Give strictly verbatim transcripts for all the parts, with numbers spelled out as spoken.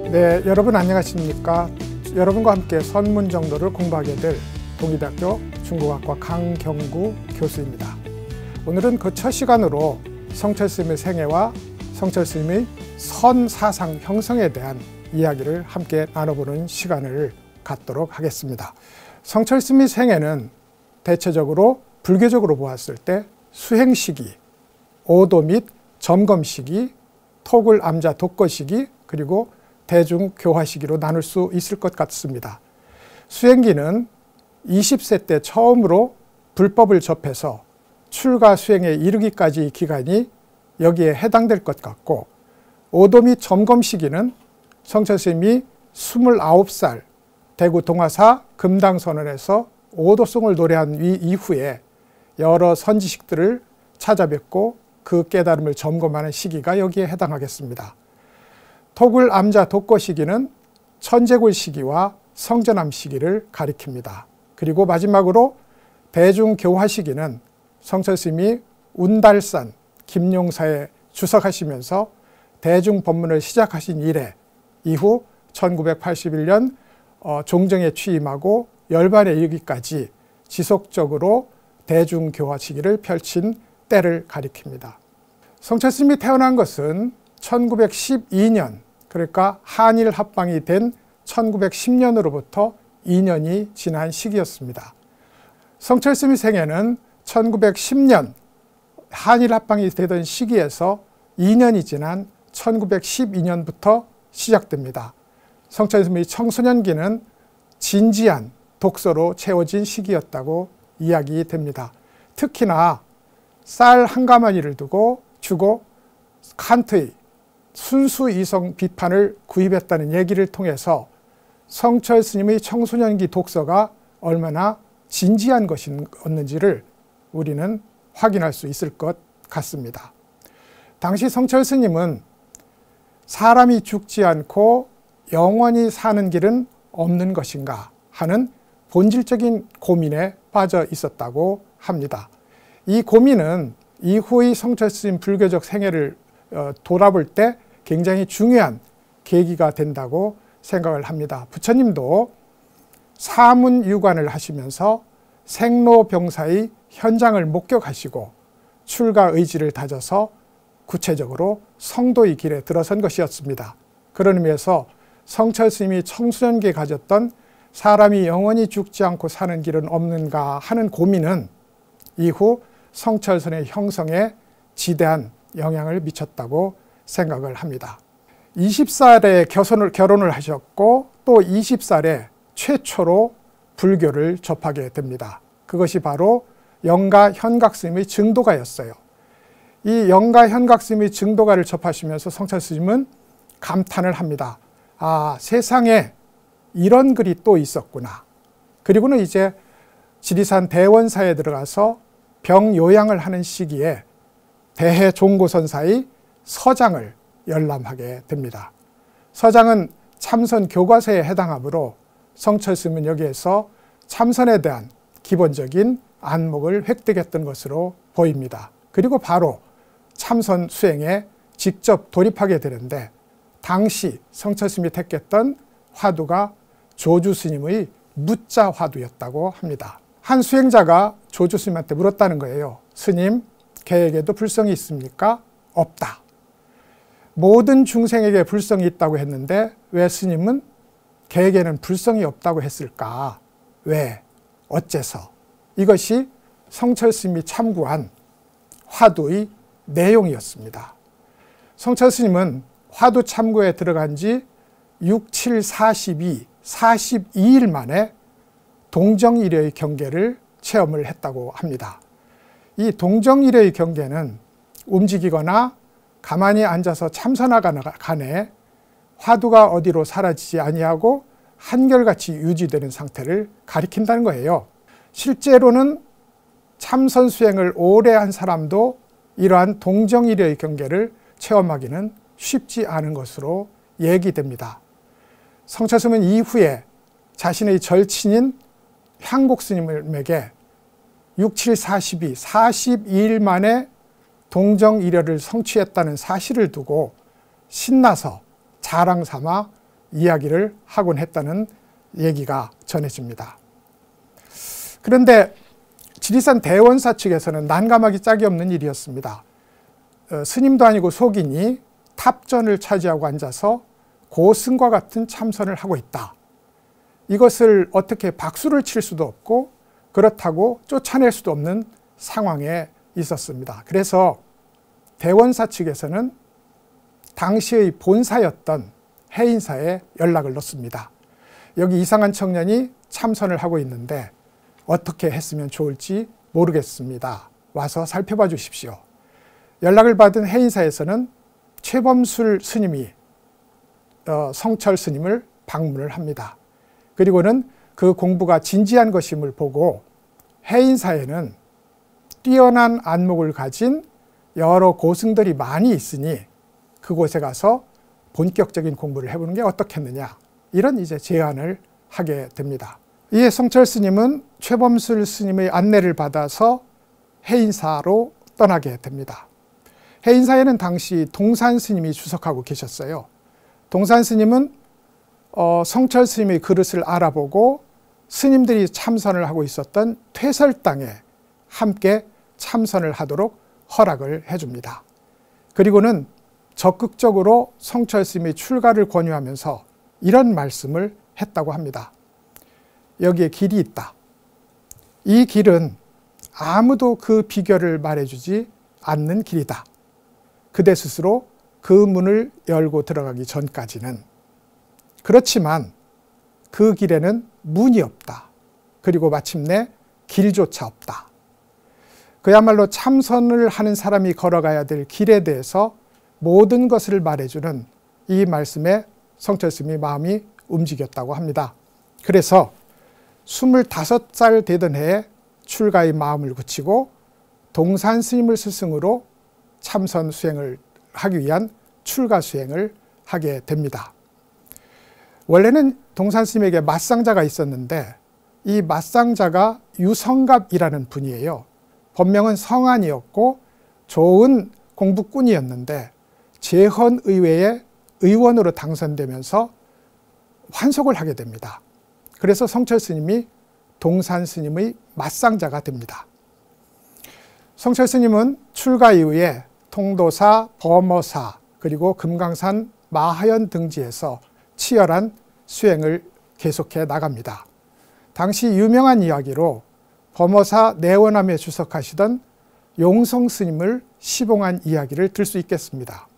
네, 여러분 안녕하십니까? 여러분과 함께 선문정도를 공부하게 될 동의대학교 중국학과 강경구 교수입니다. 오늘은 그 첫 시간으로 성철 스님의 생애와 성철 스님의 선사상 형성에 대한 이야기를 함께 나눠보는 시간을 갖도록 하겠습니다. 성철 스님의 생애는 대체적으로 불교적으로 보았을 때 수행 시기, 오도 및 점검 시기, 토굴 암자 독거 시기, 그리고 대중 교화 시기로 나눌 수 있을 것 같습니다. 수행기는 이십 세 때 처음으로 불법을 접해서 출가 수행에 이르기까지 기간이 여기에 해당될 것 같고, 오도 및 점검 시기는 성철 스님이 스물아홉 살 대구 동화사 금당선언에서 오도송을 노래한 이후에 여러 선지식들을 찾아뵙고 그 깨달음을 점검하는 시기가 여기에 해당하겠습니다. 토굴 암자 독거 시기는 천재굴 시기와 성전암 시기를 가리킵니다. 그리고 마지막으로 대중교화 시기는 성철 스님이 운달산 김용사에 주석하시면서 대중법문을 시작하신 이래 이후 천구백팔십일 년 어, 종정에 취임하고 열반에 이르기까지 지속적으로 대중교화 시기를 펼친 때를 가리킵니다. 성철 스님이 태어난 것은 천구백십이 년, 그러니까 한일 합방이 된 천구백십 년으로부터 이 년이 지난 시기였습니다. 성철 스님의 생애는 천구백십 년 한일 합방이 되던 시기에서 이 년이 지난 천구백십이 년부터 시작됩니다. 성철 스님의 청소년기는 진지한 독서로 채워진 시기였다고 이야기됩니다. 특히나 쌀 한 가마니를 두고 주고 칸트의 순수 이성 비판을 구입했다는 얘기를 통해서 성철 스님의 청소년기 독서가 얼마나 진지한 것이었는지를 우리는 확인할 수 있을 것 같습니다. 당시 성철 스님은 사람이 죽지 않고 영원히 사는 길은 없는 것인가 하는 본질적인 고민에 빠져 있었다고 합니다. 이 고민은 이후의 성철 스님 불교적 생애를 돌아볼 때 굉장히 중요한 계기가 된다고 생각을 합니다. 부처님도 사문유관을 하시면서 생로병사의 현장을 목격하시고 출가 의지를 다져서 구체적으로 성도의 길에 들어선 것이었습니다. 그런 의미에서 성철 스님이 청소년기에 가졌던 사람이 영원히 죽지 않고 사는 길은 없는가 하는 고민은 이후 성철 스님의 형성에 지대한 영향을 미쳤다고 생각을 합니다. 이십 살에 결혼을, 결혼을 하셨고 또 이십 살에 최초로 불교를 접하게 됩니다. 그것이 바로 영가 현각 스님의 증도가였어요. 이 영가 현각 스님의 증도가를 접하시면서 성철 스님은 감탄을 합니다. 아, 세상에 이런 글이 또 있었구나. 그리고는 이제 지리산 대원사에 들어가서 병 요양을 하는 시기에 대해 종고선사의 서장을 열람하게 됩니다. 서장은 참선 교과서에 해당하므로 성철 스님은 여기에서 참선에 대한 기본적인 안목을 획득했던 것으로 보입니다. 그리고 바로 참선 수행에 직접 돌입하게 되는데, 당시 성철 스님이 택했던 화두가 조주 스님의 무자 화두였다고 합니다. 한 수행자가 조주 스님한테 물었다는 거예요. 스님, 개에게도 불성이 있습니까? 없다. 모든 중생에게 불성이 있다고 했는데 왜 스님은 개에게는 불성이 없다고 했을까? 왜? 어째서? 이것이 성철 스님이 참고한 화두의 내용이었습니다. 성철 스님은 화두 참고에 들어간 지 육, 칠, 사십이, 사십이 일 만에 동정일의 경계를 체험을 했다고 합니다. 이 동정일의 경계는 움직이거나 가만히 앉아서 참선하거나 간에 화두가 어디로 사라지지 아니하고 한결같이 유지되는 상태를 가리킨다는 거예요. 실제로는 참선 수행을 오래 한 사람도 이러한 동정일의 경계를 체험하기는 쉽지 않은 것으로 얘기됩니다. 성철 스님은 이후에 자신의 절친인 향곡 스님에게 육, 칠, 사십이, 사십이 일 만에 동정일혈을 성취했다는 사실을 두고 신나서 자랑 삼아 이야기를 하곤 했다는 얘기가 전해집니다. 그런데 지리산 대원사 측에서는 난감하기 짝이 없는 일이었습니다. 어, 스님도 아니고 속인이 탑전을 차지하고 앉아서 고승과 같은 참선을 하고 있다. 이것을 어떻게 박수를 칠 수도 없고 그렇다고 쫓아낼 수도 없는 상황에 있었습니다. 그래서 대원사 측에서는 당시의 본사였던 해인사에 연락을 넣습니다. 여기 이상한 청년이 참선을 하고 있는데 어떻게 했으면 좋을지 모르겠습니다. 와서 살펴봐 주십시오. 연락을 받은 해인사에서는 최범술 스님이 어, 성철 스님을 방문을 합니다. 그리고는 그 공부가 진지한 것임을 보고 해인사에는 뛰어난 안목을 가진 여러 고승들이 많이 있으니 그곳에 가서 본격적인 공부를 해보는 게 어떻겠느냐, 이런 이제 제안을 하게 됩니다. 이에 성철 스님은 최범술 스님의 안내를 받아서 해인사로 떠나게 됩니다. 해인사에는 당시 동산 스님이 주석하고 계셨어요. 동산 스님은 어, 성철 스님의 그릇을 알아보고 스님들이 참선을 하고 있었던 퇴설당에 함께 참선을 하도록 허락을 해줍니다. 그리고는 적극적으로 성철 스님의 출가를 권유하면서 이런 말씀을 했다고 합니다. 여기에 길이 있다. 이 길은 아무도 그 비결을 말해주지 않는 길이다. 그대 스스로 그 문을 열고 들어가기 전까지는. 그렇지만 그 길에는 문이 없다. 그리고 마침내 길조차 없다. 그야말로 참선을 하는 사람이 걸어가야 될 길에 대해서 모든 것을 말해주는 이 말씀에 성철 스님이 마음이 움직였다고 합니다. 그래서 스물다섯 살 되던 해에 출가의 마음을 굳히고 동산 스님을 스승으로 참선 수행을 하기 위한 출가 수행을 하게 됩니다. 원래는 동산 스님에게 맞상자가 있었는데 이 맞상자가 유성갑이라는 분이에요. 본명은 성안이었고 좋은 공부꾼이었는데 제헌의회에 의원으로 당선되면서 환속을 하게 됩니다. 그래서 성철 스님이 동산 스님의 맞상자가 됩니다. 성철 스님은 출가 이후에 통도사, 범어사, 그리고 금강산 마하연 등지에서 치열한 수행을 계속해 나갑니다. 당시 유명한 이야기로 범어사 내원암에 주석하시던 용성 스님을 시봉한 이야기를 들 수 있겠습니다.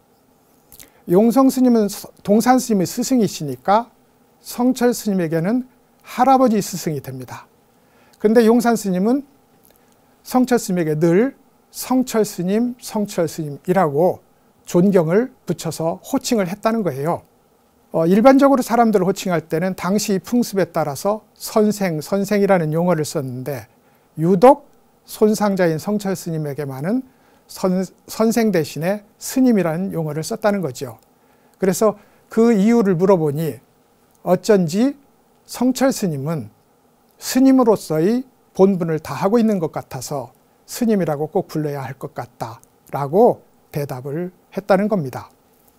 용성 스님은 동산 스님의 스승이시니까 성철 스님에게는 할아버지 스승이 됩니다. 그런데 용산 스님은 성철 스님에게 늘 성철 스님, 성철 스님이라고 존경을 붙여서 호칭을 했다는 거예요. 어, 일반적으로 사람들을 호칭할 때는 당시 풍습에 따라서 선생, 선생이라는 용어를 썼는데 유독 손상자인 성철 스님에게만은 선, 선생 대신에 스님이라는 용어를 썼다는 거죠. 그래서 그 이유를 물어보니 어쩐지 성철 스님은 스님으로서의 본분을 다하고 있는 것 같아서 스님이라고 꼭 불러야 할 것 같다라고 대답을 했다는 겁니다.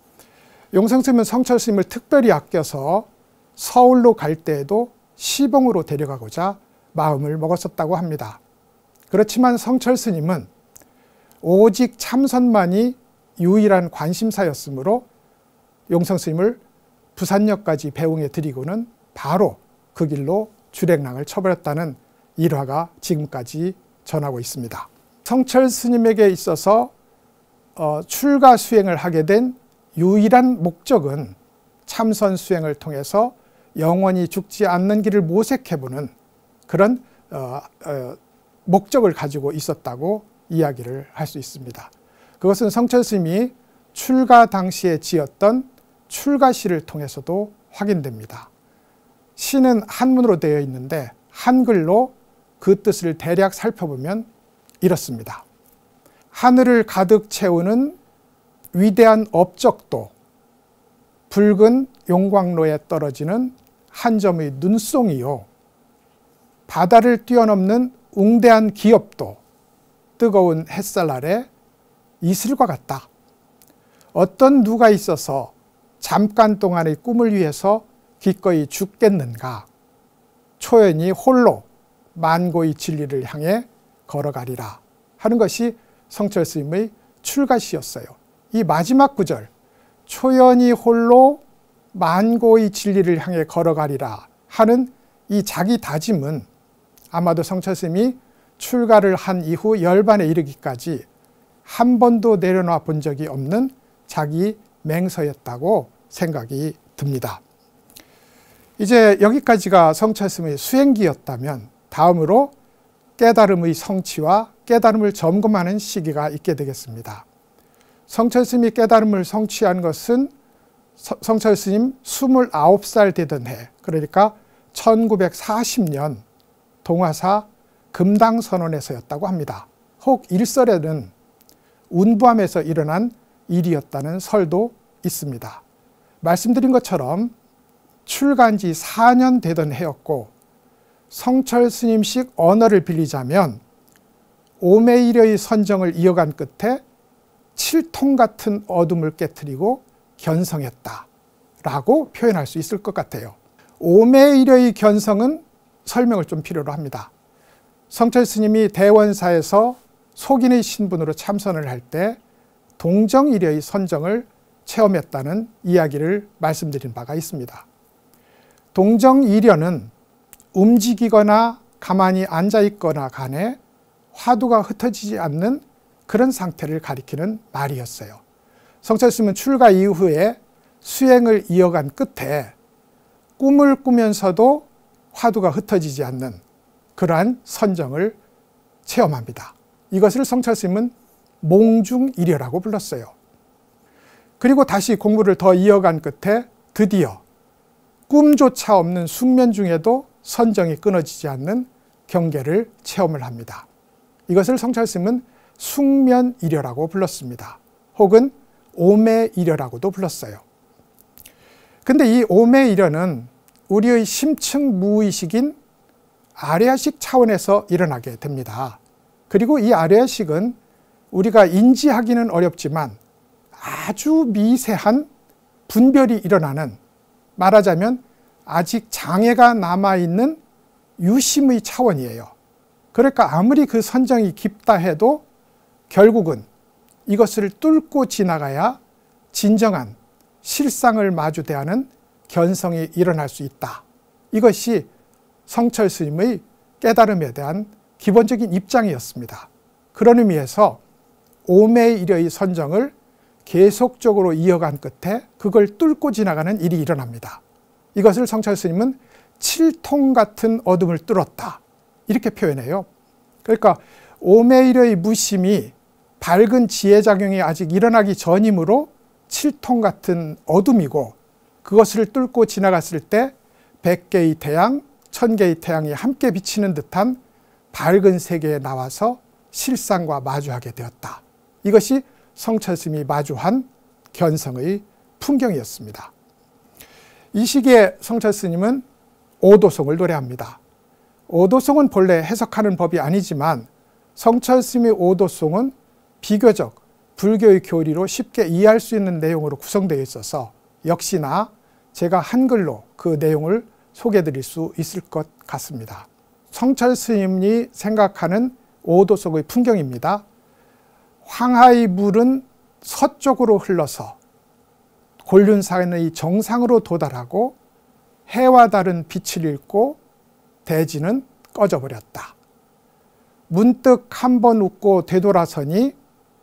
용성 스님은 성철 스님을 특별히 아껴서 서울로 갈 때에도 시봉으로 데려가고자 마음을 먹었었다고 합니다. 그렇지만 성철 스님은 오직 참선만이 유일한 관심사였으므로 용성 스님을 부산역까지 배웅해 드리고는 바로 그 길로 주랭랑을 쳐버렸다는 일화가 지금까지 전하고 있습니다. 성철 스님에게 있어서 어, 출가 수행을 하게 된 유일한 목적은 참선 수행을 통해서 영원히 죽지 않는 길을 모색해보는 그런 어, 어, 목적을 가지고 있었다고 이야기를 할 수 있습니다. 그것은 성철 스님이 출가 당시에 지었던 출가시를 통해서도 확인됩니다. 시는 한문으로 되어 있는데 한글로 그 뜻을 대략 살펴보면 이렇습니다. 하늘을 가득 채우는 위대한 업적도 붉은 용광로에 떨어지는 한 점의 눈송이요. 바다를 뛰어넘는 웅대한 기업도 뜨거운 햇살 아래 이슬과 같다. 어떤 누가 있어서 잠깐 동안의 꿈을 위해서 기꺼이 죽겠는가? 초연히 홀로 만고의 진리를 향해 걸어가리라 하는 것이 성철 스님의 출가시였어요. 이 마지막 구절, 초연히 홀로 만고의 진리를 향해 걸어가리라 하는 이 자기 다짐은 아마도 성철 스님이 출가를 한 이후 열반에 이르기까지 한 번도 내려놔 본 적이 없는 자기 맹서였다고 생각이 듭니다. 이제 여기까지가 성철 스님의 수행기였다면 다음으로 깨달음의 성취와 깨달음을 점검하는 시기가 있게 되겠습니다. 성철 스님이 깨달음을 성취한 것은 성철 스님 스물아홉 살 되던 해, 그러니까 천구백사십 년 동화사 금당선언에서였다고 합니다. 혹 일설에는 운부함에서 일어난 일이었다는 설도 있습니다. 말씀드린 것처럼 출가한 지 사 년 되던 해였고, 성철 스님식 언어를 빌리자면 오매일여의 선정을 이어간 끝에 칠통 같은 어둠을 깨트리고 견성했다라고 표현할 수 있을 것 같아요. 오매일여의 견성은 설명을 좀 필요로 합니다. 성철 스님이 대원사에서 속인의 신분으로 참선을 할 때 동정일여의 선정을 체험했다는 이야기를 말씀드린 바가 있습니다. 동정일여는 움직이거나 가만히 앉아있거나 간에 화두가 흩어지지 않는 그런 상태를 가리키는 말이었어요. 성철 스님은 출가 이후에 수행을 이어간 끝에 꿈을 꾸면서도 화두가 흩어지지 않는 그러한 선정을 체험합니다. 이것을 성철 스님은 몽중일여라고 불렀어요. 그리고 다시 공부를 더 이어간 끝에 드디어 꿈조차 없는 숙면 중에도 선정이 끊어지지 않는 경계를 체험을 합니다. 이것을 성철 스님은 숙면일여라고 불렀습니다. 혹은 오매일여라고도 불렀어요. 근데 이 오매일여는 우리의 심층 무의식인 아래아식 차원에서 일어나게 됩니다. 그리고 이 아래아식은 우리가 인지하기는 어렵지만 아주 미세한 분별이 일어나는, 말하자면 아직 장애가 남아있는 유심의 차원이에요. 그러니까 아무리 그 선정이 깊다 해도 결국은 이것을 뚫고 지나가야 진정한 실상을 마주대하는 견성이 일어날 수 있다. 이것이 성철 스님의 깨달음에 대한 기본적인 입장이었습니다. 그런 의미에서 오매일여의 선정을 계속적으로 이어간 끝에 그걸 뚫고 지나가는 일이 일어납니다. 이것을 성철 스님은 칠통 같은 어둠을 뚫었다, 이렇게 표현해요. 그러니까 오매일여의 무심이 밝은 지혜작용이 아직 일어나기 전이므로 칠통 같은 어둠이고, 그것을 뚫고 지나갔을 때 백 개의 태양, 천 개의 태양이 함께 비치는 듯한 밝은 세계에 나와서 실상과 마주하게 되었다. 이것이 성철 스님이 마주한 견성의 풍경이었습니다. 이 시기에 성철 스님은 오도송을 노래합니다. 오도송은 본래 해석하는 법이 아니지만 성철 스님의 오도송은 비교적 불교의 교리로 쉽게 이해할 수 있는 내용으로 구성되어 있어서 역시나 제가 한글로 그 내용을 소개해 드릴 수 있을 것 같습니다. 성철 스님이 생각하는 오도송의 풍경입니다. 황하의 물은 서쪽으로 흘러서 곤륜산의 정상으로 도달하고 해와 다른 빛을 잃고 대지는 꺼져버렸다. 문득 한번 웃고 되돌아서니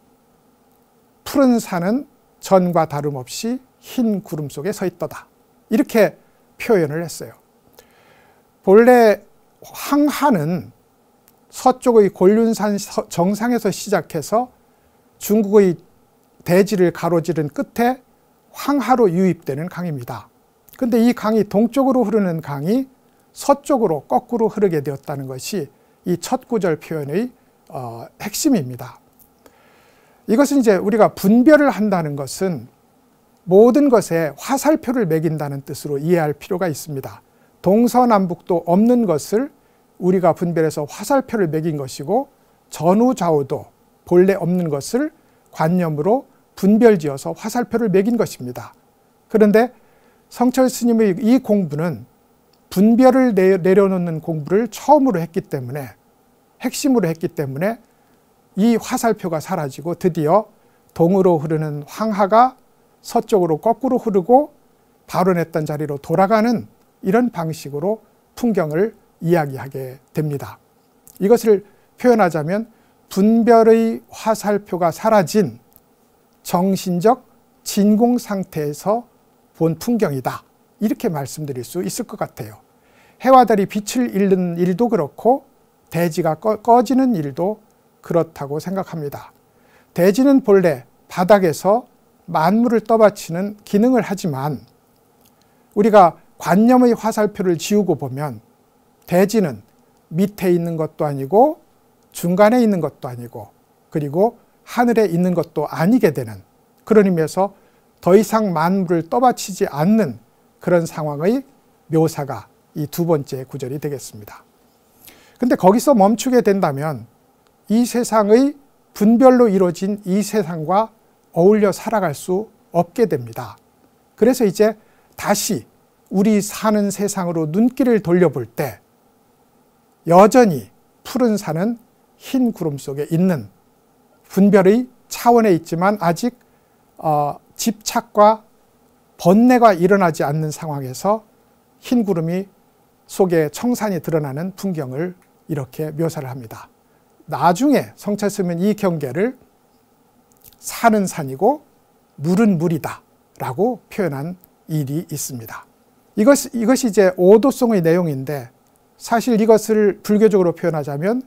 푸른 산은 전과 다름없이 흰 구름 속에 서 있더다. 이렇게 표현을 했어요. 본래 황하는 서쪽의 곤륜산 정상에서 시작해서 중국의 대지를 가로지른 끝에 황하로 유입되는 강입니다. 근데 이 강이 동쪽으로 흐르는 강이 서쪽으로 거꾸로 흐르게 되었다는 것이 이 첫 구절 표현의 어, 핵심입니다. 이것은 이제 우리가 분별을 한다는 것은 모든 것에 화살표를 매긴다는 뜻으로 이해할 필요가 있습니다. 동서남북도 없는 것을 우리가 분별해서 화살표를 매긴 것이고, 전후좌우도 본래 없는 것을 관념으로 분별지어서 화살표를 매긴 것입니다. 그런데 성철 스님의 이 공부는 분별을 내려놓는 공부를 처음으로 했기 때문에, 핵심으로 했기 때문에 이 화살표가 사라지고 드디어 동으로 흐르는 황하가 서쪽으로 거꾸로 흐르고 발원했던 자리로 돌아가는 이런 방식으로 풍경을 이야기하게 됩니다. 이것을 표현하자면 분별의 화살표가 사라진 정신적 진공 상태에서 본 풍경이다, 이렇게 말씀드릴 수 있을 것 같아요. 해와 달이 빛을 잃는 일도 그렇고 대지가 꺼, 꺼지는 일도 그렇다고 생각합니다. 대지는 본래 바닥에서 만물을 떠받치는 기능을 하지만 우리가 관념의 화살표를 지우고 보면 대지는 밑에 있는 것도 아니고 중간에 있는 것도 아니고 그리고 하늘에 있는 것도 아니게 되는, 그런 의미에서 더 이상 만물을 떠받치지 않는 그런 상황의 묘사가 이 두 번째 구절이 되겠습니다. 근데 거기서 멈추게 된다면 이 세상의 분별로 이루어진 이 세상과 어울려 살아갈 수 없게 됩니다. 그래서 이제 다시 우리 사는 세상으로 눈길을 돌려볼 때 여전히 푸른 산은 흰 구름 속에 있는 분별의 차원에 있지만 아직 어, 집착과 번뇌가 일어나지 않는 상황에서 흰 구름이 속에 청산이 드러나는 풍경을 이렇게 묘사를 합니다. 나중에 성철 스님은 이 경계를 산은 산이고 물은 물이다 라고 표현한 일이 있습니다. 이것, 이것이 이제 오도송의 내용인데, 사실 이것을 불교적으로 표현하자면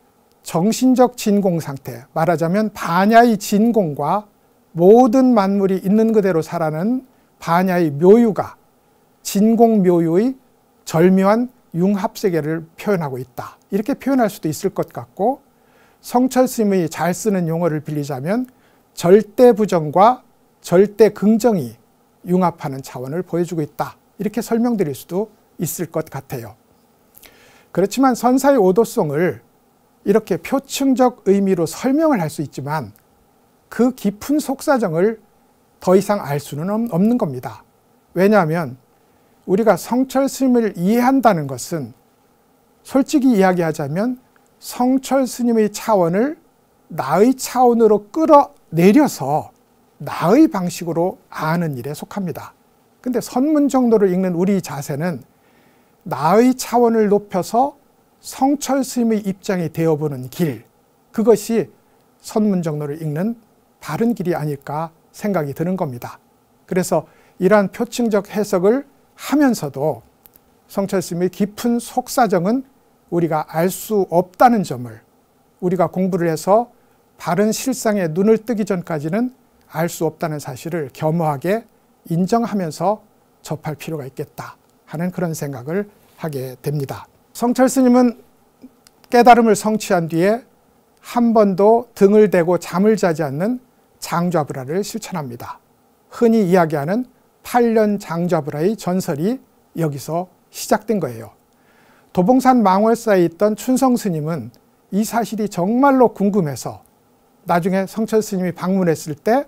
정신적 진공 상태, 말하자면 반야의 진공과 모든 만물이 있는 그대로 살아가는 반야의 묘유가 진공 묘유의 절묘한 융합세계를 표현하고 있다, 이렇게 표현할 수도 있을 것 같고, 성철 스님이 잘 쓰는 용어를 빌리자면 절대 부정과 절대 긍정이 융합하는 차원을 보여주고 있다, 이렇게 설명드릴 수도 있을 것 같아요. 그렇지만 선사의 오도송을 이렇게 표층적 의미로 설명을 할 수 있지만 그 깊은 속사정을 더 이상 알 수는 없는 겁니다. 왜냐하면 우리가 성철 스님을 이해한다는 것은 솔직히 이야기하자면 성철 스님의 차원을 나의 차원으로 끌어내려서 나의 방식으로 아는 일에 속합니다. 근데 선문정도를 읽는 우리 자세는 나의 차원을 높여서 성철 스님의 입장이 되어보는 길, 그것이 선문정도를 읽는 바른 길이 아닐까 생각이 드는 겁니다. 그래서 이러한 표층적 해석을 하면서도 성철 스님의 깊은 속사정은 우리가 알 수 없다는 점을, 우리가 공부를 해서 바른 실상에 눈을 뜨기 전까지는 알 수 없다는 사실을 겸허하게 인정하면서 접할 필요가 있겠다 하는 그런 생각을 하게 됩니다. 성철 스님은 깨달음을 성취한 뒤에 한 번도 등을 대고 잠을 자지 않는 장좌불화를 실천합니다. 흔히 이야기하는 팔 년 장좌불화의 전설이 여기서 시작된 거예요. 도봉산 망월사에 있던 춘성 스님은 이 사실이 정말로 궁금해서 나중에 성철 스님이 방문했을 때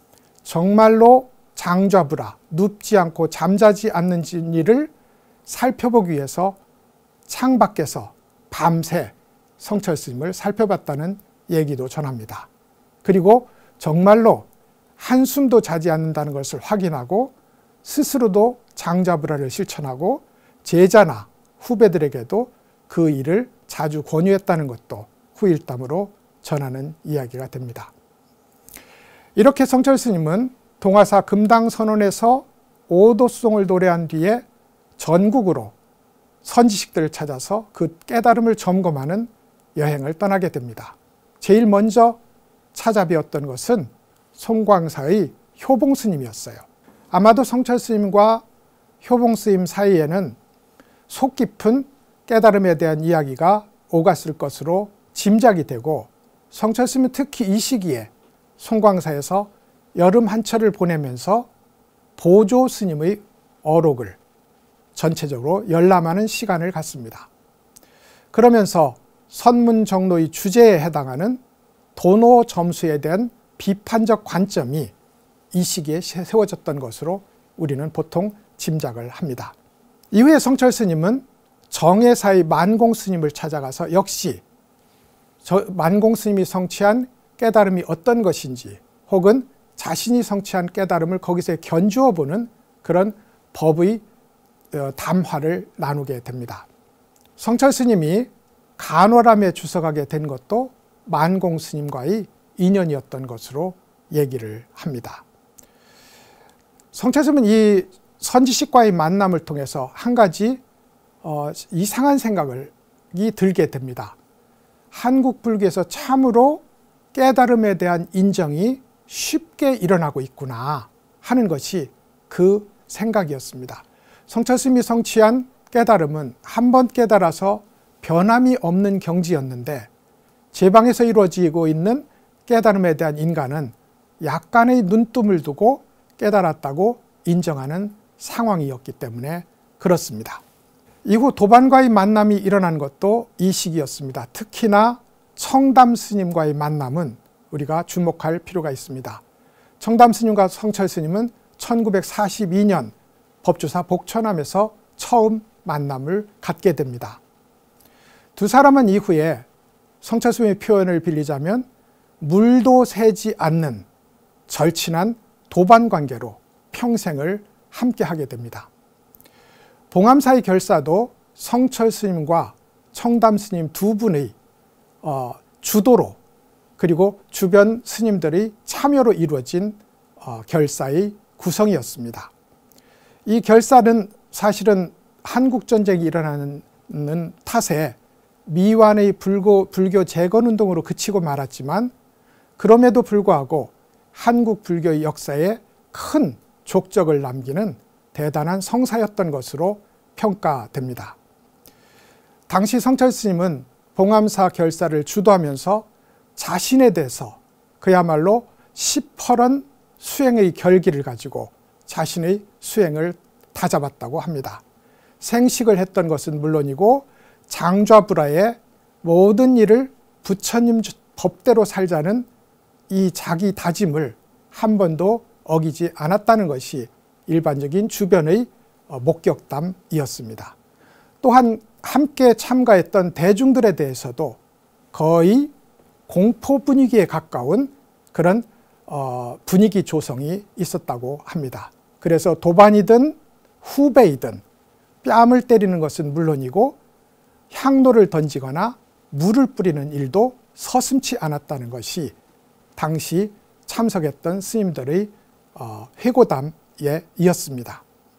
정말로 장좌불화, 눕지 않고 잠자지 않는지를 살펴보기 위해서 창밖에서 밤새 성철 스님을 살펴봤다는 얘기도 전합니다. 그리고 정말로 한숨도 자지 않는다는 것을 확인하고 스스로도 장좌불화를 실천하고 제자나 후배들에게도 그 일을 자주 권유했다는 것도 후일담으로 전하는 이야기가 됩니다. 이렇게 성철 스님은 동화사 금당선원에서 오도송을 노래한 뒤에 전국으로 선지식들을 찾아서 그 깨달음을 점검하는 여행을 떠나게 됩니다. 제일 먼저 찾아뵈었던 것은 송광사의 효봉 스님이었어요. 아마도 성철 스님과 효봉 스님 사이에는 속 깊은 깨달음에 대한 이야기가 오갔을 것으로 짐작이 되고, 성철 스님은 특히 이 시기에 송광사에서 여름 한철을 보내면서 보조 스님의 어록을 전체적으로 열람하는 시간을 갖습니다. 그러면서 선문정로의 주제에 해당하는 도노 점수에 대한 비판적 관점이 이 시기에 세워졌던 것으로 우리는 보통 짐작을 합니다. 이후에 성철 스님은 정해사의 만공 스님을 찾아가서 역시 저 만공 스님이 성취한 깨달음이 어떤 것인지 혹은 자신이 성취한 깨달음을 거기서 견주어 보는 그런 법의 담화를 나누게 됩니다. 성철 스님이 간월암에 주석하게 된 것도 만공 스님과의 인연이었던 것으로 얘기를 합니다. 성철 스님은 이 선지식과의 만남을 통해서 한 가지 어, 이상한 생각이 들게 됩니다. 한국 불교에서 참으로 깨달음에 대한 인정이 쉽게 일어나고 있구나 하는 것이 그 생각이었습니다. 성철 스님이 성취한 깨달음은 한 번 깨달아서 변함이 없는 경지였는데 제방에서 이루어지고 있는 깨달음에 대한 인간은 약간의 눈뜸을 두고 깨달았다고 인정하는 상황이었기 때문에 그렇습니다. 이후 도반과의 만남이 일어난 것도 이 시기였습니다. 특히나 청담 스님과의 만남은 우리가 주목할 필요가 있습니다. 청담 스님과 성철 스님은 천구백사십이 년 법주사 복천암에서 처음 만남을 갖게 됩니다. 두 사람은 이후에 성철 스님의 표현을 빌리자면 물도 새지 않는 절친한 도반관계로 평생을 함께하게 됩니다. 봉암사의 결사도 성철 스님과 청담 스님 두 분의 어, 주도로 그리고 주변 스님들의 참여로 이루어진 어, 결사의 구성이었습니다. 이 결사는 사실은 한국전쟁이 일어나는 탓에 미완의 불교, 불교 재건운동으로 그치고 말았지만 그럼에도 불구하고 한국 불교의 역사에 큰 족적을 남기는 대단한 성사였던 것으로 평가됩니다. 당시 성철 스님은 봉암사 결사를 주도하면서 자신에 대해서 그야말로 시퍼런 수행의 결기를 가지고 자신의 수행을 다잡았다고 합니다. 생식을 했던 것은 물론이고 장좌불하의 모든 일을 부처님 법대로 살자는 이 자기 다짐을 한 번도 어기지 않았다는 것이 일반적인 주변의 목격담이었습니다. 또한 함께 참가했던 대중들에 대해서도 거의 공포 분위기에 가까운 그런 분위기 조성이 있었다고 합니다. 그래서 도반이든 후배이든 뺨을 때리는 것은 물론이고 향로를 던지거나 물을 뿌리는 일도 서슴지 않았다는 것이 당시 참석했던 스님들의 회고담에 이었습니다.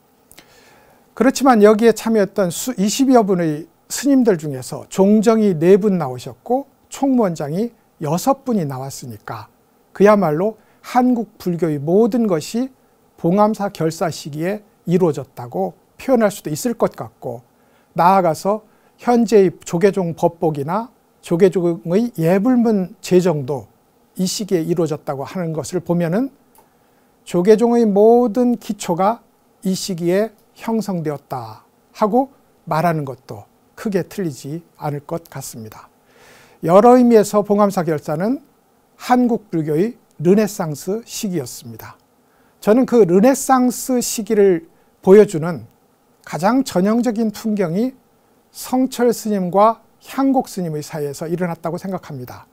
그렇지만 여기에 참여했던 수 이십여 분의 스님들 중에서 종정이 네 분 나오셨고 총무원장이 여섯 분이 나왔으니까 그야말로 한국 불교의 모든 것이 봉암사 결사 시기에 이루어졌다고 표현할 수도 있을 것 같고 나아가서 현재의 조계종 법복이나 조계종의 예불문 제정도 이 시기에 이루어졌다고 하는 것을 보면은 조계종의 모든 기초가 이 시기에 형성되었다 하고 말하는 것도 크게 틀리지 않을 것 같습니다. 여러 의미에서 봉암사 결사는 한국 불교의 르네상스 시기였습니다. 저는 그 르네상스 시기를 보여주는 가장 전형적인 풍경이 성철 스님과 향곡 스님의 사이에서 일어났다고 생각합니다.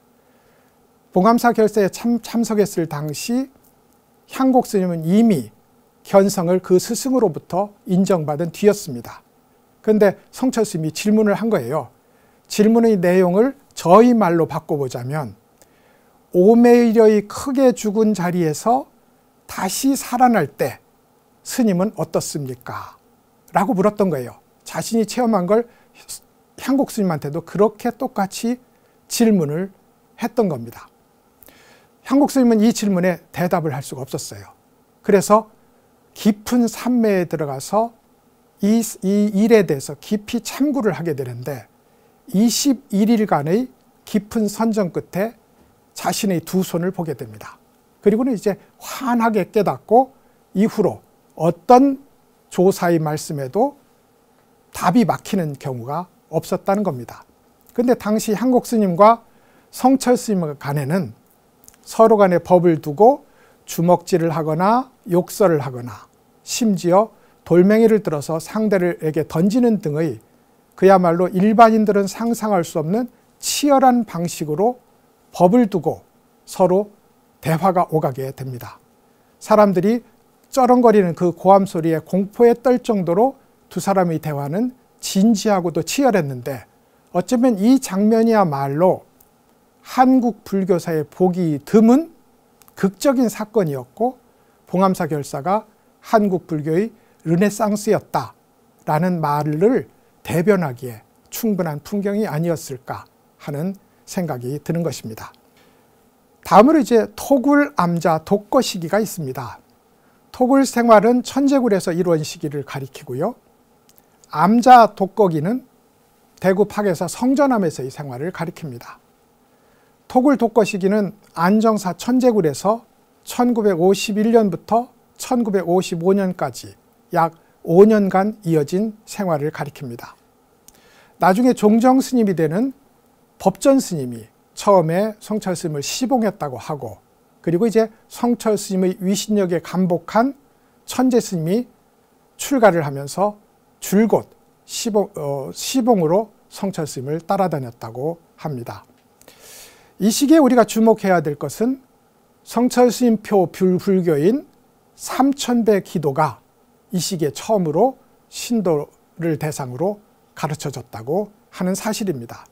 봉암사 결사에 참, 참석했을 당시 향곡 스님은 이미 견성을 그 스승으로부터 인정받은 뒤였습니다. 그런데 성철 스님이 질문을 한 거예요. 질문의 내용을 저희 말로 바꿔보자면 오매일여의 크게 죽은 자리에서 다시 살아날 때 스님은 어떻습니까? 라고 물었던 거예요. 자신이 체험한 걸 향곡 스님한테도 그렇게 똑같이 질문을 했던 겁니다. 향곡 스님은 이 질문에 대답을 할 수가 없었어요. 그래서 깊은 산매에 들어가서 이, 이 일에 대해서 깊이 참고를 하게 되는데 이십일 일간의 깊은 선정 끝에 자신의 두 손을 보게 됩니다. 그리고는 이제 환하게 깨닫고 이후로 어떤 조사의 말씀에도 답이 막히는 경우가 없었다는 겁니다. 그런데 당시 향곡 스님과 성철 스님 간에는 서로 간에 법을 두고 주먹질을 하거나 욕설을 하거나 심지어 돌멩이를 들어서 상대에게 던지는 등의 그야말로 일반인들은 상상할 수 없는 치열한 방식으로 법을 두고 서로 대화가 오가게 됩니다. 사람들이 쩌렁거리는 그 고함 소리에 공포에 떨 정도로 두 사람의 대화는 진지하고도 치열했는데, 어쩌면 이 장면이야말로 한국 불교사의 보기 드문 극적인 사건이었고 봉암사 결사가 한국 불교의 르네상스였다라는 말을 대변하기에 충분한 풍경이 아니었을까 하는 생각이 드는 것입니다. 다음으로 이제 토굴, 암자, 독거 시기가 있습니다. 토굴 생활은 천재굴에서 이루어진 시기를 가리키고요. 암자, 독거기는 대구 파괴사 성전암에서의 생활을 가리킵니다. 토굴, 독거 시기는 안정사 천재굴에서 천구백오십일 년부터 천구백오십오 년까지 약 오 년간 이어진 생활을 가리킵니다. 나중에 종정 스님이 되는 법전 스님이 처음에 성철 스님을 시봉했다고 하고, 그리고 이제 성철 스님의 위신력에 감복한 천재 스님이 출가를 하면서 줄곧 시봉, 어, 시봉으로 성철 스님을 따라다녔다고 합니다. 이 시기에 우리가 주목해야 될 것은 성철 스님표 불교인 삼천배 기도가 이 시기에 처음으로 신도를 대상으로 가르쳐졌다고 하는 사실입니다.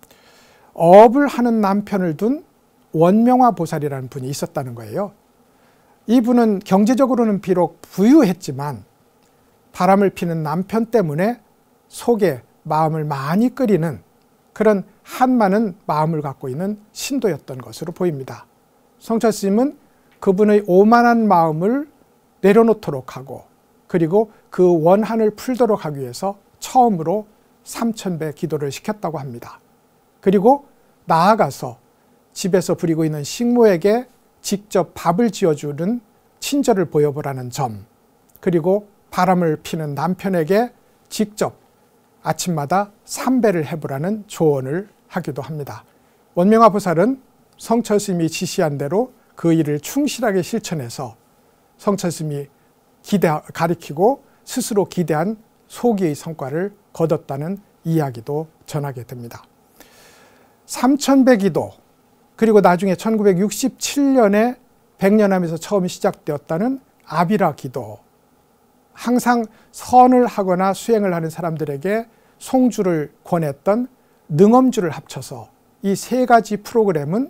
업을 하는 남편을 둔 원명화 보살이라는 분이 있었다는 거예요. 이분은 경제적으로는 비록 부유했지만 바람을 피는 남편 때문에 속에 마음을 많이 끓이는 그런 한많은 마음을 갖고 있는 신도였던 것으로 보입니다. 성철 스님은 그분의 오만한 마음을 내려놓도록 하고, 그리고 그 원한을 풀도록 하기 위해서 처음으로 삼천배 기도를 시켰다고 합니다. 그리고 나아가서 집에서 부리고 있는 식모에게 직접 밥을 지어주는 친절을 보여보라는 점, 그리고 바람을 피는 남편에게 직접 아침마다 삼배를 해보라는 조언을 하기도 합니다. 원명화 보살은 성철 스님이 지시한 대로 그 일을 충실하게 실천해서 성철 스님이 기대, 가리키고 스스로 기대한 소기의 성과를 거뒀다는 이야기도 전하게 됩니다. 삼천배 기도, 그리고 나중에 천구백육십칠 년에 백년암에서 처음 시작되었다는 아비라 기도, 항상 선을 하거나 수행을 하는 사람들에게 송주를 권했던 능엄주를 합쳐서 이 세 가지 프로그램은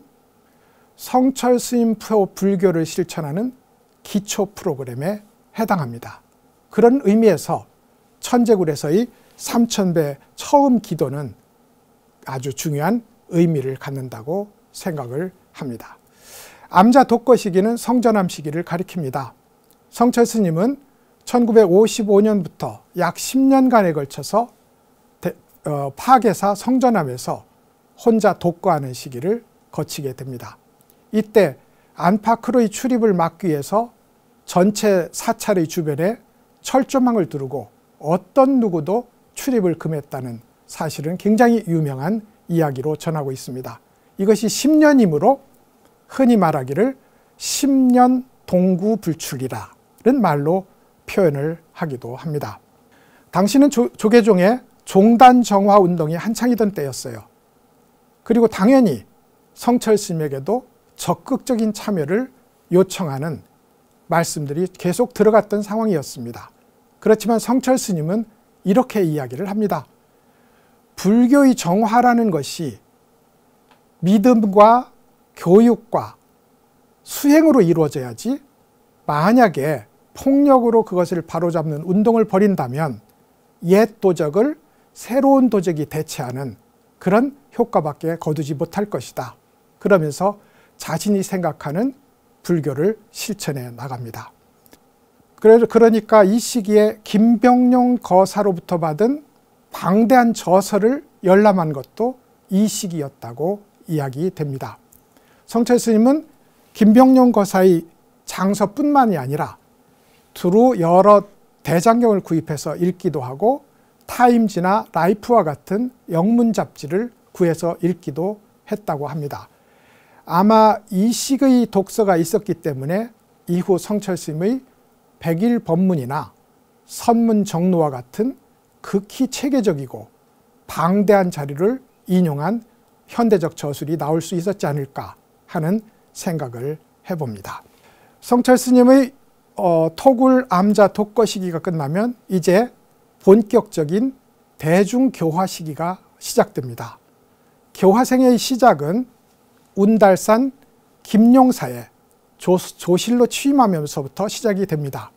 성철 스님표 불교를 실천하는 기초 프로그램에 해당합니다. 그런 의미에서 천재굴에서의 삼천배 처음 기도는 아주 중요한 의미를 갖는다고 생각을 합니다. 암자 독거 시기는 성전암 시기를 가리킵니다. 성철 스님은 천구백오십오 년부터 약 십 년간에 걸쳐서 대, 어, 파괴사 성전암에서 혼자 독거하는 시기를 거치게 됩니다. 이때 안팎으로의 출입을 막기 위해서 전체 사찰의 주변에 철조망을 두르고 어떤 누구도 출입을 금했다는 사실은 굉장히 유명한 이야기로 전하고 있습니다. 이것이 십 년이므로 흔히 말하기를 십 년 동구불출이라는 말로 표현을 하기도 합니다. 당시는 조, 조계종의 종단정화 운동이 한창이던 때였어요. 그리고 당연히 성철 스님에게도 적극적인 참여를 요청하는 말씀들이 계속 들어갔던 상황이었습니다. 그렇지만 성철 스님은 이렇게 이야기를 합니다. 불교의 정화라는 것이 믿음과 교육과 수행으로 이루어져야지, 만약에 폭력으로 그것을 바로잡는 운동을 벌인다면 옛 도적을 새로운 도적이 대체하는 그런 효과밖에 거두지 못할 것이다. 그러면서 자신이 생각하는 불교를 실천해 나갑니다. 그러니까 이 시기에 김병룡 거사로부터 받은 방대한 저서를 열람한 것도 이 시기였다고 이야기됩니다. 성철 스님은 김병룡 거사의 장서뿐만이 아니라 두루 여러 대장경을 구입해서 읽기도 하고 타임지나 라이프와 같은 영문 잡지를 구해서 읽기도 했다고 합니다. 아마 이 식의 독서가 있었기 때문에 이후 성철 스님의 백일 법문이나 선문 정로와 같은 극히 체계적이고 방대한 자료를 인용한 현대적 저술이 나올 수 있었지 않을까 하는 생각을 해봅니다. 성철 스님의 어, 토굴 암자 독거 시기가 끝나면 이제 본격적인 대중교화 시기가 시작됩니다. 교화생의 시작은 운달산 김용사에 조, 조실로 취임하면서부터 시작이 됩니다.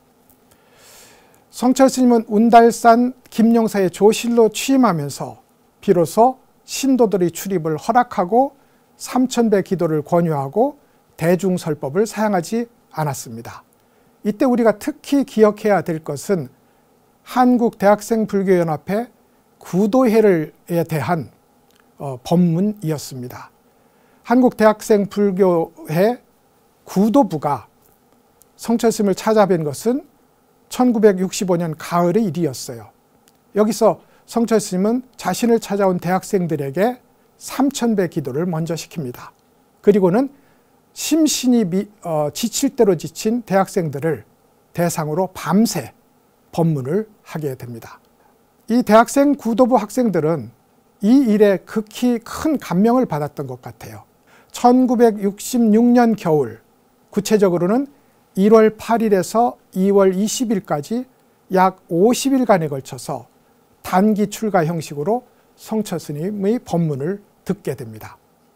성철 스님은 운달산 김용사에 조실로 취임하면서 비로소 신도들의 출입을 허락하고 삼천배 기도를 권유하고 대중설법을 사용하지 않았습니다. 이때 우리가 특히 기억해야 될 것은 한국대학생불교연합회 구도회에 대한 어, 법문이었습니다. 한국대학생불교회 구도부가 성철 스님을 찾아뵌 것은 천구백육십오 년 가을의 일이었어요. 여기서 성철 스님은 자신을 찾아온 대학생들에게 삼천배 기도를 먼저 시킵니다. 그리고는 심신이 미, 어, 지칠 대로 지친 대학생들을 대상으로 밤새 법문을 하게 됩니다. 이 대학생 구도부 학생들은 이 일에 극히 큰 감명을 받았던 것 같아요. 천구백육십육 년 겨울, 구체적으로는 일월 팔일에서 이월 이십일까지 약 오십 일간에 걸쳐서 단기 출가 형식으로 성철 스님의 법문을 듣게 됩니다.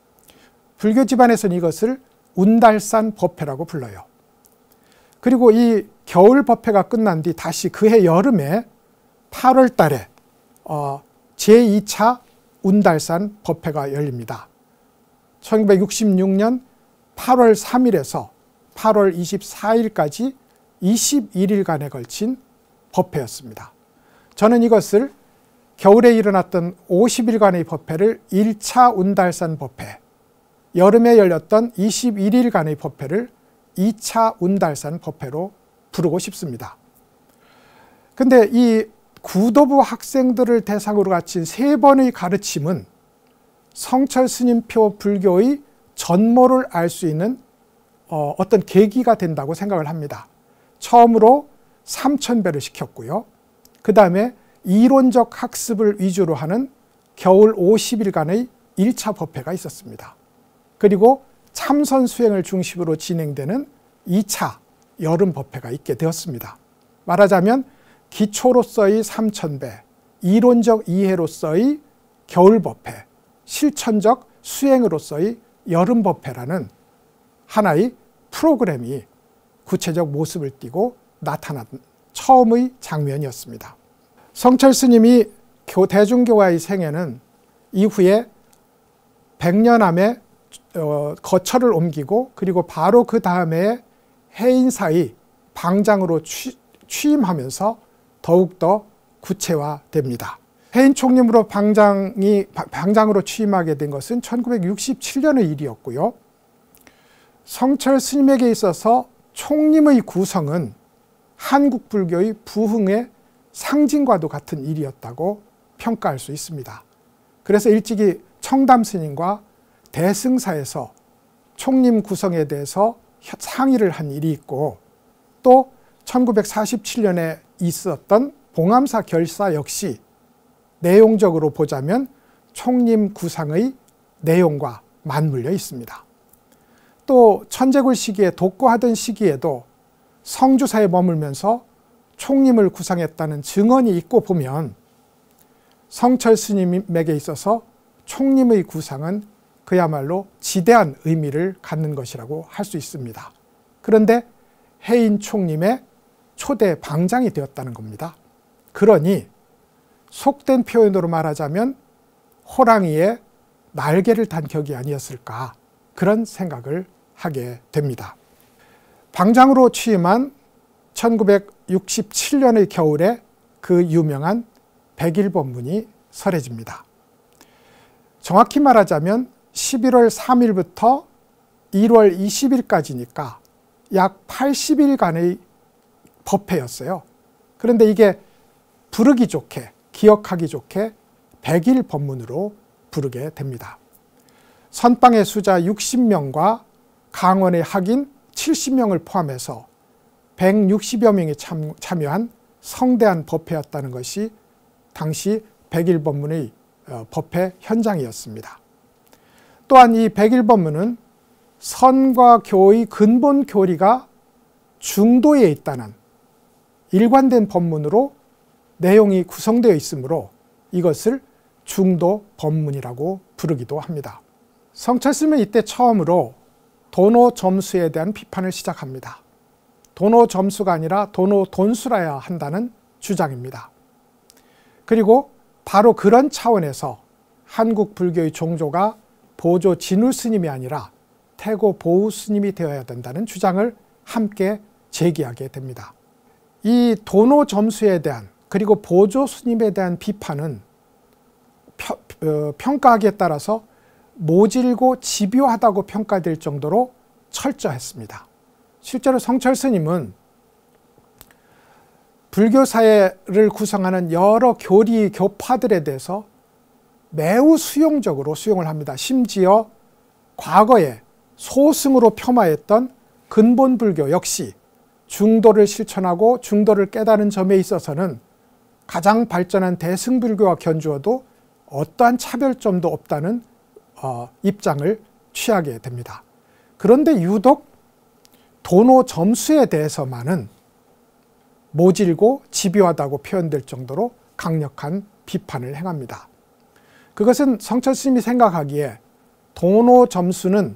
불교 집안에서는 이것을 운달산 법회라고 불러요. 그리고 이 겨울 법회가 끝난 뒤 다시 그해 여름에 팔월 달에 어, 제이 차 운달산 법회가 열립니다. 천구백육십육 년 팔월 삼일에서 팔월 이십사일까지 이십일 일간에 걸친 법회였습니다. 저는 이것을 겨울에 일어났던 오십 일간의 법회를 일 차 운달산 법회, 여름에 열렸던 이십일 일간의 법회를 이 차 운달산 법회로 부르고 싶습니다. 근데 이 구도부 학생들을 대상으로 갖춘 세 번의 가르침은 성철 스님표 불교의 전모를 알 수 있는 어, 어떤 계기가 된다고 생각을 합니다. 처음으로 삼천배를 시켰고요. 그 다음에 이론적 학습을 위주로 하는 겨울 오십 일간의 일 차 법회가 있었습니다. 그리고 참선 수행을 중심으로 진행되는 이 차 여름 법회가 있게 되었습니다. 말하자면 기초로서의 삼천배, 이론적 이해로서의 겨울 법회, 실천적 수행으로서의 여름 법회라는 하나의 프로그램이 구체적 모습을 띠고 나타난 처음의 장면이었습니다. 성철 스님이 대중교화의 생애는 이후에 백년암에 거처를 옮기고 그리고 바로 그 다음에 해인사의 방장으로 취, 취임하면서 더욱더 구체화됩니다. 해인 총림으로 방장이, 방장으로 취임하게 된 것은 천구백육십칠 년의 일이었고요. 성철 스님에게 있어서 총림의 구성은 한국 불교의 부흥의 상징과도 같은 일이었다고 평가할 수 있습니다. 그래서 일찍이 청담 스님과 대승사에서 총림 구성에 대해서 상의를 한 일이 있고, 또 천구백사십칠 년에 있었던 봉암사 결사 역시 내용적으로 보자면 총림 구상의 내용과 맞물려 있습니다. 또 천재굴 시기에 독고하던 시기에도 성주사에 머물면서 총림을 구상했다는 증언이 있고 보면 성철 스님에게 있어서 총림의 구상은 그야말로 지대한 의미를 갖는 것이라고 할 수 있습니다. 그런데 해인 총림의 초대 방장이 되었다는 겁니다. 그러니 속된 표현으로 말하자면 호랑이의 날개를 단 격이 아니었을까, 그런 생각을 하게 됩니다. 방장으로 취임한 천구백육십칠 년의 겨울에 그 유명한 백일 법문이 설해집니다. 정확히 말하자면 십일월 삼일부터 일월 이십일까지니까 약 팔십 일간의 법회였어요. 그런데 이게 부르기 좋게, 기억하기 좋게 백일 법문으로 부르게 됩니다. 선방의 수자 육십 명과 강원의 학인 칠십 명을 포함해서 백육십여 명이 참, 참여한 성대한 법회였다는 것이 당시 백일법문의 법회 현장이었습니다. 또한 이 백일법문은 선과 교의 근본 교리가 중도에 있다는 일관된 법문으로 내용이 구성되어 있으므로 이것을 중도 법문이라고 부르기도 합니다. 성철스님은 이때 처음으로 도노 점수에 대한 비판을 시작합니다. 도노 점수가 아니라 도노 돈수라야 한다는 주장입니다. 그리고 바로 그런 차원에서 한국 불교의 종조가 보조 진우 스님이 아니라 태고 보우 스님이 되어야 된다는 주장을 함께 제기하게 됩니다. 이 도노 점수에 대한 그리고 보조 스님에 대한 비판은 펴, 어, 평가하기에 따라서 모질고 집요하다고 평가될 정도로 철저했습니다. 실제로 성철 스님은 불교 사회를 구성하는 여러 교리 교파들에 대해서 매우 수용적으로 수용을 합니다. 심지어 과거에 소승으로 폄하했던 근본 불교 역시 중도를 실천하고 중도를 깨달은 점에 있어서는 가장 발전한 대승불교와 견주어도 어떠한 차별점도 없다는 어, 입장을 취하게 됩니다. 그런데 유독 도노 점수에 대해서만은 모질고 집요하다고 표현될 정도로 강력한 비판을 행합니다. 그것은 성철 스님이 생각하기에 도노 점수는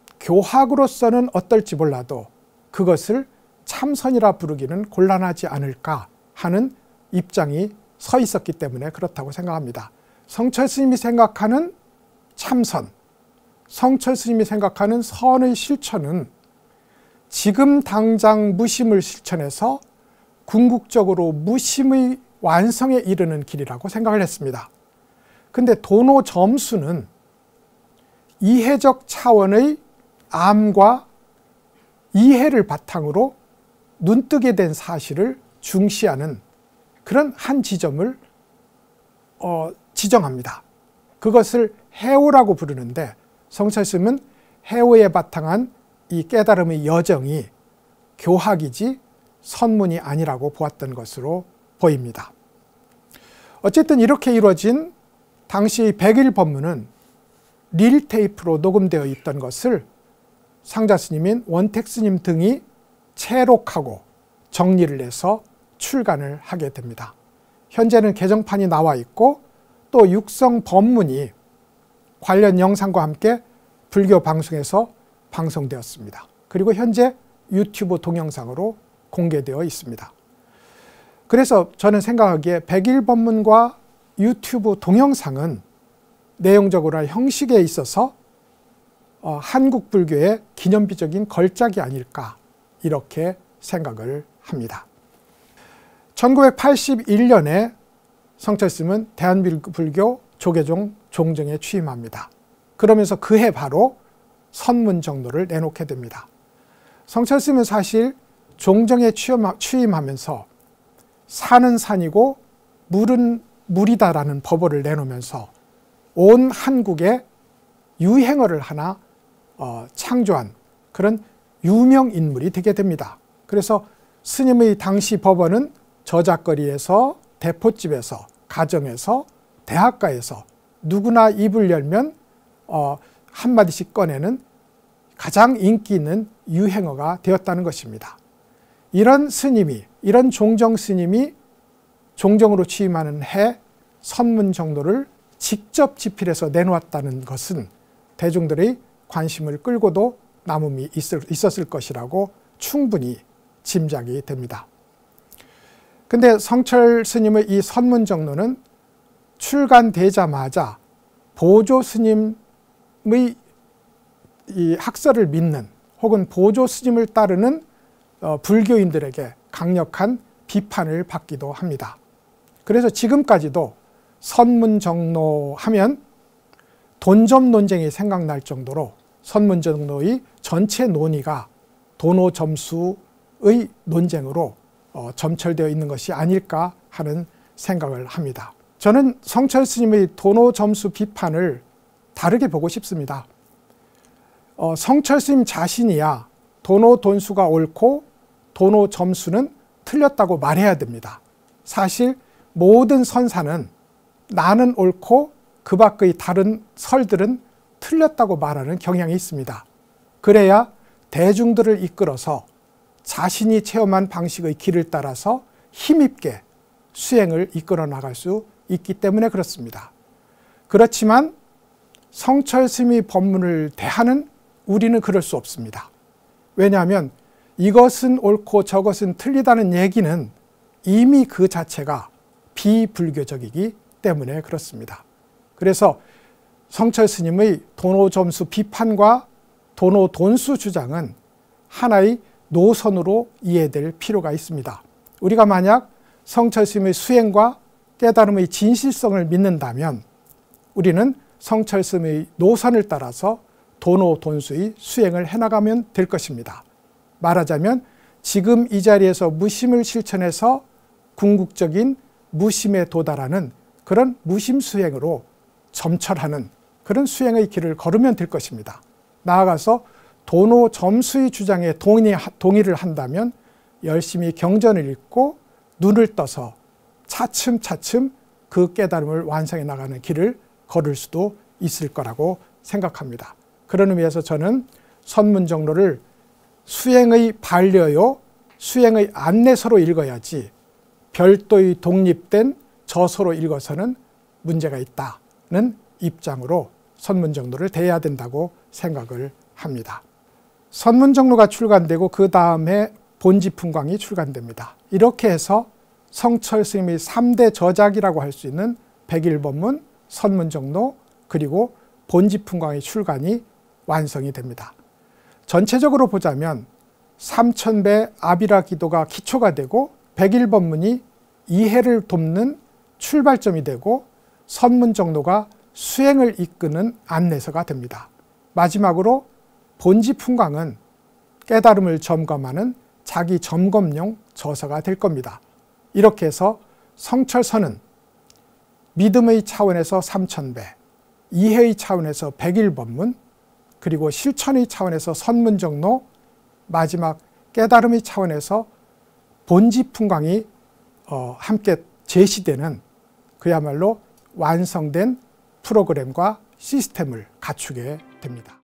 교학으로서는 어떨지 몰라도 그것을 참선이라 부르기는 곤란하지 않을까 하는 입장이 서 있었기 때문에 그렇다고 생각합니다. 성철 스님이 생각하는 참선, 성철 스님이 생각하는 선의 실천은 지금 당장 무심을 실천해서 궁극적으로 무심의 완성에 이르는 길이라고 생각을 했습니다. 근데 도노 점수는 이해적 차원의 암과 이해를 바탕으로 눈뜨게 된 사실을 중시하는 그런 한 지점을 어, 지정합니다. 그것을 해오라고 부르는데 성철 스님은 해오에 바탕한 이 깨달음의 여정이 교학이지 선문이 아니라고 보았던 것으로 보입니다. 어쨌든 이렇게 이루어진 당시 백일 법문은 릴테이프로 녹음되어 있던 것을 상자 스님인 원택 스님 등이 채록하고 정리를 해서 출간을 하게 됩니다. 현재는 개정판이 나와 있고 또 육성 법문이 관련 영상과 함께 불교 방송에서 방송되었습니다. 그리고 현재 유튜브 동영상으로 공개되어 있습니다. 그래서 저는 생각하기에 백일 법문과 유튜브 동영상은 내용적으로 형식에 있어서 어, 한국 불교의 기념비적인 걸작이 아닐까 이렇게 생각을 합니다. 천구백팔십일 년에 성철 스님은 대한불교 조계종 종정에 취임합니다. 그러면서 그해 바로 선문정로를 내놓게 됩니다. 성철 스님은 사실 종정에 취임하면서 산은 산이고 물은 물이다라는 법어를 내놓으면서 온 한국에 유행어를 하나 어, 창조한 그런 유명 인물이 되게 됩니다. 그래서 스님의 당시 법어는 저작거리에서 대포집에서 가정에서 대학가에서 누구나 입을 열면 어, 한마디씩 꺼내는 가장 인기 있는 유행어가 되었다는 것입니다. 이런 스님이, 이런 종정 스님이 종정으로 취임하는 해 선문정로를 직접 집필해서 내놓았다는 것은 대중들의 관심을 끌고도 남음이 있었을 것이라고 충분히 짐작이 됩니다. 근데 성철 스님의 이 선문정로는 출간되자마자 보조 스님의 이 학설을 믿는 혹은 보조 스님을 따르는 어, 불교인들에게 강력한 비판을 받기도 합니다. 그래서 지금까지도 선문정로 하면 돈점 논쟁이 생각날 정도로 선문정로의 전체 논의가 도노 점수의 논쟁으로 어, 점철되어 있는 것이 아닐까 하는 생각을 합니다. 저는 성철 스님의 도노 점수 비판을 다르게 보고 싶습니다. 어, 성철 스님 자신이야 도노 돈수가 옳고 도노 점수는 틀렸다고 말해야 됩니다. 사실 모든 선사는 나는 옳고 그 밖의 다른 설들은 틀렸다고 말하는 경향이 있습니다. 그래야 대중들을 이끌어서 자신이 체험한 방식의 길을 따라서 힘있게 수행을 이끌어 나갈 수 있기 때문에 그렇습니다. 그렇지만 성철 스님의 법문을 대하는 우리는 그럴 수 없습니다. 왜냐하면 이것은 옳고 저것은 틀리다는 얘기는 이미 그 자체가 비불교적이기 때문에 그렇습니다. 그래서 성철 스님의 도노 점수 비판과 도노 돈수 주장은 하나의 노선으로 이해될 필요가 있습니다. 우리가 만약 성철 스님의 수행과 깨달음의 진실성을 믿는다면 우리는 성철 스님의 노선을 따라서 도노 돈수의 수행을 해나가면 될 것입니다. 말하자면 지금 이 자리에서 무심을 실천해서 궁극적인 무심에 도달하는 그런 무심 수행으로 점철하는 그런 수행의 길을 걸으면 될 것입니다. 나아가서 도노 점수의 주장에 동의, 동의를 한다면 열심히 경전을 읽고 눈을 떠서 차츰차츰 그 깨달음을 완성해 나가는 길을 걸을 수도 있을 거라고 생각합니다. 그런 의미에서 저는 선문정로를 수행의 반려요, 수행의 안내서로 읽어야지 별도의 독립된 저서로 읽어서는 문제가 있다는 입장으로 선문정로를 대해야 된다고 생각을 합니다. 선문정로가 출간되고 그 다음에 본지풍광이 출간됩니다. 이렇게 해서 성철 스님의 삼 대 저작이라고 할 수 있는 백일법문, 선문정로, 그리고 본지풍광의 출간이 완성이 됩니다. 전체적으로 보자면 삼천배 아비라 기도가 기초가 되고 백일법문이 이해를 돕는 출발점이 되고 선문정로가 수행을 이끄는 안내서가 됩니다. 마지막으로 본지풍광은 깨달음을 점검하는 자기 점검용 저서가 될 겁니다. 이렇게 해서 성철서는 믿음의 차원에서 삼천배, 이해의 차원에서 백일법문, 그리고 실천의 차원에서 선문정로, 마지막 깨달음의 차원에서 본지풍광이 어, 함께 제시되는 그야말로 완성된 프로그램과 시스템을 갖추게 됩니다.